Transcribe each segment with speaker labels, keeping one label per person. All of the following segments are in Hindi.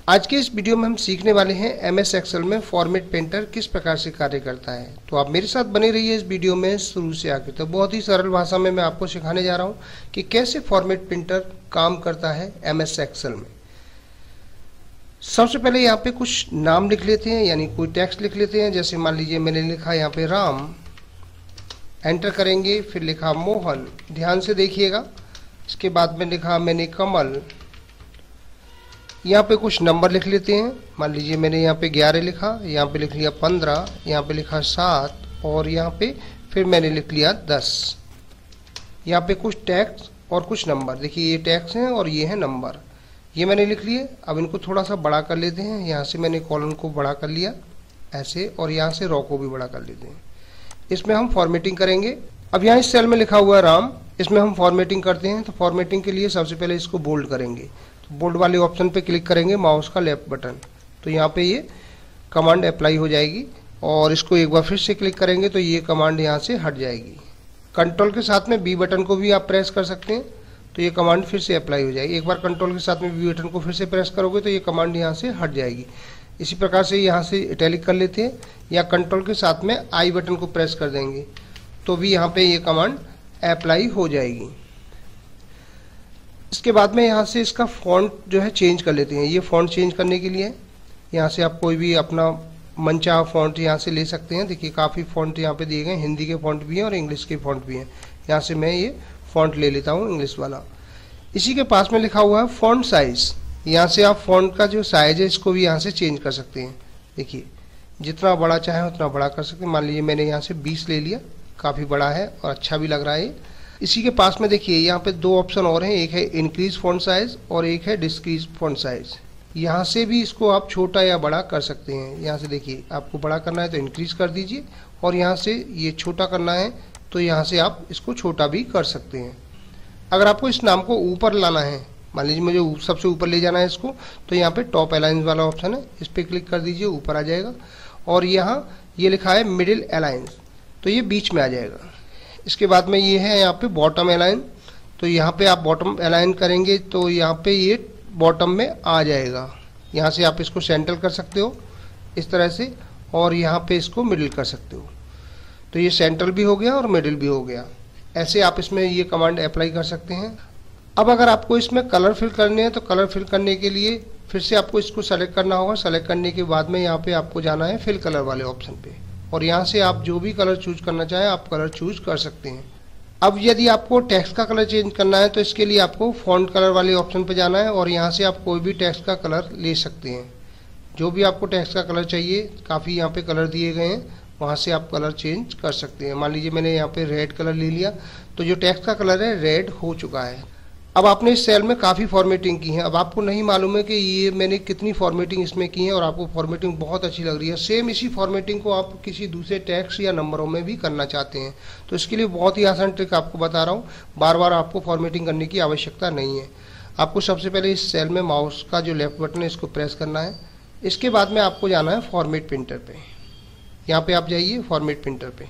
Speaker 1: आज के इस वीडियो में हम सीखने वाले हैं एमएस एक्सेल में फॉर्मेट पेंटर किस प्रकार से कार्य करता है। तो आप मेरे साथ बने रहिए इस वीडियो में शुरू से आगे। तो बहुत ही सरल भाषा में मैं आपको सिखाने जा रहा हूं कि कैसे फॉर्मेट पेंटर काम करता है एमएस एक्सेल में। सबसे पहले यहाँ पे कुछ नाम लिख लेते हैं, यानी कोई टेक्स्ट लिख लेते हैं। जैसे मान लीजिए मैंने लिखा यहाँ पे राम, एंटर करेंगे, फिर लिखा मोहन, ध्यान से देखिएगा। इसके बाद में लिखा मैंने कमल। यहाँ पे कुछ नंबर लिख लेते हैं। मान लीजिए मैंने यहाँ पे 11 लिखा, यहाँ पे लिख लिया 15, यहाँ पे लिखा 7 और यहाँ पे फिर मैंने लिख लिया 10। यहाँ पे कुछ टैक्स और कुछ नंबर, देखिए ये टैक्स हैं और ये है नंबर, ये मैंने लिख लिए। अब इनको थोड़ा सा बड़ा कर लेते हैं। यहाँ से मैंने कॉलम को बड़ा कर लिया ऐसे, और यहाँ से रो को भी बड़ा कर लेते हैं। इसमें हम फॉर्मेटिंग करेंगे। अब यहाँ इस सेल में लिखा हुआ है राम, इसमें हम फॉर्मेटिंग करते हैं। तो फॉर्मेटिंग के लिए सबसे पहले इसको बोल्ड करेंगे। तो बोल्ड वाले ऑप्शन पे क्लिक करेंगे, माउस का लेफ्ट बटन, तो यहाँ पे ये कमांड अप्लाई हो जाएगी। और इसको एक बार फिर से क्लिक करेंगे तो ये कमांड यहाँ से हट जाएगी। कंट्रोल के साथ में बी बटन को भी आप प्रेस कर सकते हैं, तो ये कमांड फिर से अप्लाई हो जाएगी। एक बार कंट्रोल के साथ में बी बटन को फिर से प्रेस करोगे तो ये कमांड यहाँ से हट जाएगी। इसी प्रकार से यहाँ से इटैलिक कर लेते हैं, या कंट्रोल के साथ में आई बटन को प्रेस कर देंगे तो भी यहाँ पे ये कमांड अप्लाई हो जाएगी। इसके बाद में यहाँ से इसका फॉन्ट जो है चेंज कर लेते हैं। ये फॉन्ट चेंज करने के लिए यहाँ से आप कोई भी अपना मनचाहा फॉन्ट यहाँ से ले सकते हैं। देखिए काफ़ी फॉन्ट यहाँ पे दिए गए, हिंदी के फॉन्ट भी हैं और इंग्लिश के फॉन्ट भी हैं। यहाँ से मैं ये फॉन्ट ले लेता हूँ इंग्लिश वाला। इसी के पास में लिखा हुआ है फॉन्ट साइज़, यहाँ से आप फॉन्ट का जो साइज है इसको भी यहाँ से चेंज कर सकते हैं। देखिए जितना बड़ा चाहे उतना बड़ा कर सकते हैं। मान लीजिए मैंने यहाँ से 20 ले लिया, काफ़ी बड़ा है और अच्छा भी लग रहा है। इसी के पास में देखिए यहाँ पे दो ऑप्शन और हैं, एक है इंक्रीज फॉन्ट साइज और एक है डिक्रीज फॉन्ट साइज। यहाँ से भी इसको आप छोटा या बड़ा कर सकते हैं। यहाँ से देखिए आपको बड़ा करना है तो इंक्रीज कर दीजिए, और यहाँ से ये छोटा करना है तो यहाँ से आप इसको छोटा भी कर सकते हैं। अगर आपको इस नाम को ऊपर लाना है, मान लीजिए मुझे सबसे ऊपर ले जाना है इसको, तो यहाँ पे टॉप अलाइंस वाला ऑप्शन है, इस पर क्लिक कर दीजिए, ऊपर आ जाएगा। और यहाँ ये लिखा है मिडिल अलाइंस, तो ये बीच में आ जाएगा। इसके बाद में ये है यहाँ पे बॉटम अलाइन, तो यहाँ पे आप बॉटम अलाइन करेंगे तो यहाँ पे ये बॉटम में आ जाएगा। यहाँ से आप इसको सेंटर कर सकते हो इस तरह से, और यहाँ पे इसको मिडिल कर सकते हो। तो ये सेंट्रल भी हो गया और मिडिल भी हो गया। ऐसे आप इसमें ये कमांड अप्लाई कर सकते हैं। अब अगर आपको इसमें कलर फिल करने हैं तो कलर फिल करने के लिए फिर से आपको इसको सेलेक्ट करना होगा। सेलेक्ट करने के बाद में यहाँ पे आपको जाना है फिल कलर वाले ऑप्शन पे, और यहाँ से आप जो भी कलर चूज करना चाहें आप कलर चूज कर सकते हैं। अब यदि आपको टेक्स्ट का कलर चेंज करना है तो इसके लिए आपको फॉन्ट कलर वाले ऑप्शन पे जाना है, और यहाँ से आप कोई भी टेक्स्ट का कलर ले सकते हैं। जो भी आपको टेक्स्ट का कलर चाहिए, काफ़ी यहाँ पे कलर दिए गए हैं, वहाँ से आप कलर चेंज कर सकते हैं। मान लीजिए मैंने यहाँ पे रेड कलर ले लिया, तो जो टेक्स्ट का कलर है रेड हो चुका है। अब आपने इस सेल में काफ़ी फॉर्मेटिंग की है। अब आपको नहीं मालूम है कि ये मैंने कितनी फॉर्मेटिंग इसमें की है, और आपको फॉर्मेटिंग बहुत अच्छी लग रही है। सेम इसी फॉर्मेटिंग को आप किसी दूसरे टेक्स्ट या नंबरों में भी करना चाहते हैं, तो इसके लिए बहुत ही आसान ट्रिक आपको बता रहा हूँ। बार बार आपको फॉर्मेटिंग करने की आवश्यकता नहीं है। आपको सबसे पहले इस सेल में माउस का जो लेफ्ट बटन है इसको प्रेस करना है। इसके बाद में आपको जाना है फॉर्मेट प्रिंटर पे। यहाँ पे आप जाइए फॉर्मेट प्रिंटर पे,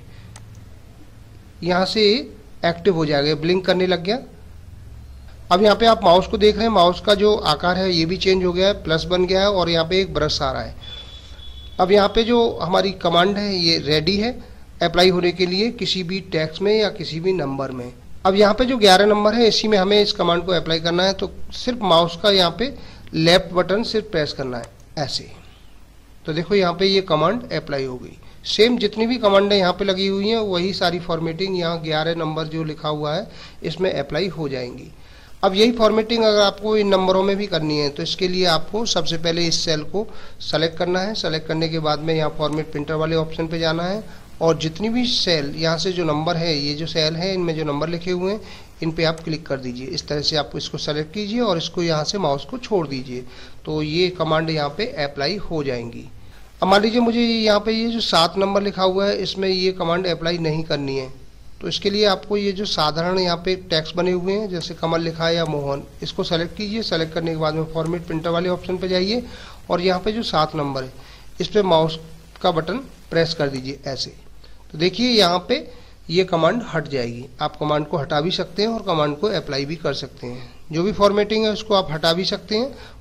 Speaker 1: यहाँ से एक्टिव हो जाएगा, ब्लिंक करने लग गया। अब यहाँ पे आप माउस को देख रहे हैं, माउस का जो आकार है ये भी चेंज हो गया है, प्लस बन गया है, और यहाँ पे एक ब्रश आ रहा है। अब यहाँ पे जो हमारी कमांड है ये रेडी है अप्लाई होने के लिए किसी भी टेक्स्ट में या किसी भी नंबर में। अब यहाँ पे जो 11 नंबर है इसी में हमें इस कमांड को अप्लाई करना है। तो सिर्फ माउस का यहाँ पे लेफ्ट बटन सिर्फ प्रेस करना है ऐसे, तो देखो यहाँ पे ये कमांड अप्लाई हो गई। सेम जितनी भी कमांडें यहाँ पे लगी हुई हैं वही सारी फॉर्मेटिंग यहाँ 11 नंबर जो लिखा हुआ है इसमें अप्लाई हो जाएंगी। अब यही फॉर्मेटिंग अगर आपको इन नंबरों में भी करनी है तो इसके लिए आपको सबसे पहले इस सेल को सेलेक्ट करना है। सेलेक्ट करने के बाद में यहाँ फॉर्मेट प्रिंटर वाले ऑप्शन पे जाना है, और जितनी भी सेल यहाँ से जो नंबर है, ये जो सेल है इनमें जो नंबर लिखे हुए हैं इन पे आप क्लिक कर दीजिए। इस तरह से आप इसको सेलेक्ट कीजिए और इसको यहाँ से माउस को छोड़ दीजिए, तो ये कमांड यहाँ पे अप्लाई हो जाएंगी। अब मान लीजिए मुझे यहाँ पे ये जो 7 नंबर लिखा हुआ है इसमें ये कमांड अप्लाई नहीं करनी है, तो इसके लिए आपको ये जो साधारण यहाँ पे टेक्स्ट बने हुए हैं जैसे कमल लिखा है या मोहन, इसको सेलेक्ट कीजिए। सेलेक्ट करने के बाद में फॉर्मेट प्रिंटर वाले ऑप्शन पे जाइए, और यहाँ पे जो 7 नंबर है इस पे माउस का बटन प्रेस कर दीजिए ऐसे। तो देखिए यहाँ पे ये कमांड हट जाएगी। आप कमांड को हटा भी सकते हैं और कमांड को अप्लाई भी कर सकते हैं। जो भी फॉर्मेटिंग है उसको आप हटा भी सकते हैं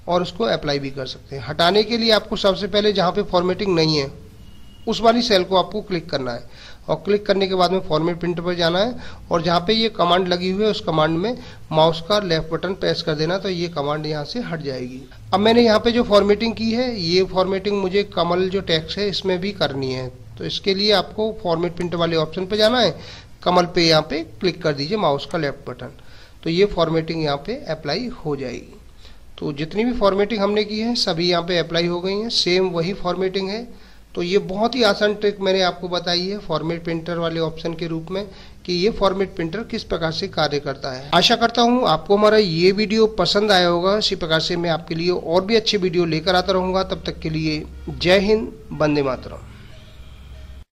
Speaker 1: और उसको अप्लाई भी कर सकते हैं। हटाने के लिए आपको सबसे पहले जहाँ पे फॉर्मेटिंग नहीं है उस वाली सेल को आपको क्लिक करना है, और क्लिक करने के बाद में फॉर्मेट प्रिंटर पर जाना है, और जहाँ पे ये कमांड लगी हुई है उस कमांड में माउस का लेफ्ट बटन प्रेस कर देना, तो ये कमांड यहाँ से हट जाएगी। अब मैंने यहाँ पे जो फॉर्मेटिंग की है, ये फॉर्मेटिंग मुझे कमल जो टेक्स्ट है इसमें भी करनी है, तो इसके लिए आपको फॉर्मेट प्रिंटर वाले ऑप्शन पे जाना है, कमल पे यहाँ पे क्लिक कर दीजिए माउस का लेफ्ट बटन, तो ये फॉर्मेटिंग यहाँ पे अप्लाई हो जाएगी। तो जितनी भी फॉर्मेटिंग हमने की है सभी यहाँ पे अप्लाई हो गई हैं, सेम वही फॉर्मेटिंग है। तो ये बहुत ही आसान ट्रिक मैंने आपको बताई है फॉर्मेट प्रिंटर वाले ऑप्शन के रूप में कि ये फॉर्मेट प्रिंटर किस प्रकार से कार्य करता है। आशा करता हूँ आपको हमारा ये वीडियो पसंद आया होगा। इसी प्रकार से मैं आपके लिए और भी अच्छे वीडियो लेकर आता रहूँगा। तब तक के लिए जय हिंद, वंदे मातरम।